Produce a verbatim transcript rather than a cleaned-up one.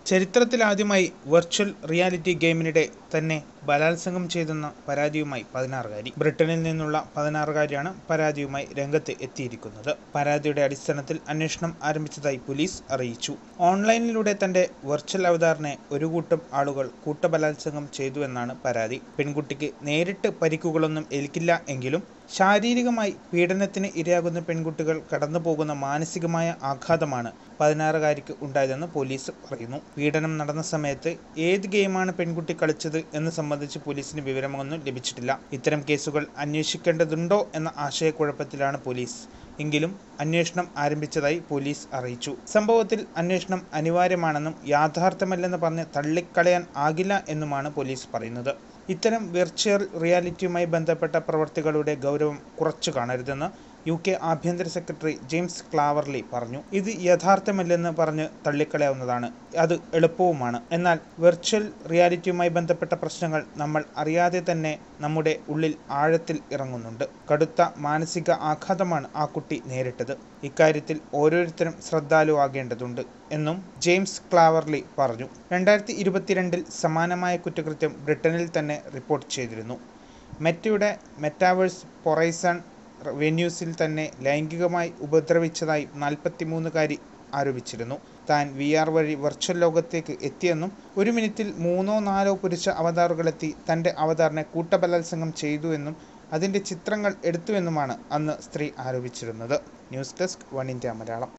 ചരിത്രത്തിലാദ്യമായി virtual reality ഗെയിമിനിടെ തന്നെ ബലാത്സംഗം ചെയ്തെന്ന പരാതിയുമായി പതിനാറുകാരി. ബ്രിട്ടനിൽ നിന്നുള്ള പതിനാറുകാരിയാണ് പരാതിയുമായി രംഗത്ത് എത്തിയിരിക്കുന്നത്. പരാതിയുടെ അടിസ്ഥാനത്തിൽ അന്വേഷണം ആരംഭിച്ചതായി പോലീസ് അറിയിച്ചു. ഓൺലൈനിലൂടെ തന്റെ വെർച്വൽ അവതാറിനെ ഒരു കൂട്ടം ആളുകൾ കൂട്ടബലാത്സംഗം ചെയ്തുവെന്നാണ് പരാതി. പെൺകുട്ടിക്ക് നേരിട്ട് പരിക്കുകളൊന്നും ഏൽക്കില്ല എങ്കിലും ശാരീരികമായി പീഡനത്തിന് ഇരയാകുന്ന പെൺകുട്ടികൾ കടന്നുപോകുന്ന മാനസികമായ ആഘാതമാണ് പതിനാറുകാരിക്ക് ഉണ്ടായതെന്ന് പോലീസ് പറയുന്നു. പീഡനം നടന്ന സമയത്ത് ഏത് ഗെയിമാണ് പെൺകുട്ടി കളിച്ചത് എന്ന് സംബന്ധിച്ച് പോലീസിന് വിവരമൊന്നും ലഭിച്ചിട്ടില്ല. ഇത്തരം കേസുകൾ അന്വേഷിക്കേണ്ടതുണ്ടോ എന്ന ആശയക്കുഴപ്പത്തിലാണ് പോലീസ്. എങ്കിലും അന്വേഷണം ആരംഭിച്ചതായി പോലീസ് അറിയിച്ചു. സംഭവത്തിൽ അന്വേഷണം അനിവാര്യമാണെന്നും യാഥാർത്ഥ്യമല്ലെന്ന് പറഞ്ഞ് തള്ളിക്കളയാൻ ആകില്ല എന്നുമാണ് പോലീസ് പറയുന്നത്. ഇത്തരം വിർച്വൽ റിയാലിറ്റിയുമായി ബന്ധപ്പെട്ട പ്രവൃത്തികളുടെ ഗൗരവം കുറച്ചു കാണരുതെന്ന് യു കെ ആഭ്യന്തര സെക്രട്ടറി ജെയിംസ് ക്ലാവർലി പറഞ്ഞു. ഇത് യഥാർത്ഥമല്ലെന്ന് പറഞ്ഞ് തള്ളിക്കളയാവുന്നതാണ്, അത് എളുപ്പവുമാണ്. എന്നാൽ വെർച്വൽ റിയാലിറ്റിയുമായി ബന്ധപ്പെട്ട പ്രശ്നങ്ങൾ നമ്മൾ അറിയാതെ തന്നെ നമ്മുടെ ഉള്ളിൽ ആഴത്തിൽ ഇറങ്ങുന്നുണ്ട്. കടുത്ത മാനസിക ആഘാതമാണ് ആ കുട്ടി നേരിട്ടത്. ഇക്കാര്യത്തിൽ ഓരോരുത്തരും ശ്രദ്ധാലുവാകേണ്ടതുണ്ട് എന്നും ജെയിംസ് ക്ലാവർലി പറഞ്ഞു. രണ്ടായിരത്തി ഇരുപത്തിരണ്ടിൽ സമാനമായ കുറ്റകൃത്യം ബ്രിട്ടനിൽ തന്നെ റിപ്പോർട്ട് ചെയ്തിരുന്നു. മെറ്റയുടെ മെറ്റാവേഴ്സ് ഹൊറൈസൺ വെന്യൂസിൽ തന്നെ ലൈംഗികമായി ഉപദ്രവിച്ചതായി നാൽപ്പത്തിമൂന്നുകാരി ആരോപിച്ചിരുന്നു. താൻ വി ആർ വഴി വെർച്വൽ ലോകത്തേക്ക് എത്തിയെന്നും ഒരു മിനിറ്റിൽ മൂന്നോ നാലോ പുരുഷ അവതാറുകളെത്തി തൻ്റെ അവതാറിനെ കൂട്ടബലാത്സംഗം ചെയ്തുവെന്നും അതിൻ്റെ ചിത്രങ്ങൾ എടുത്തുവെന്നുമാണ് അന്ന് സ്ത്രീ ആരോപിച്ചിരുന്നത്. News desk one India Malayalam.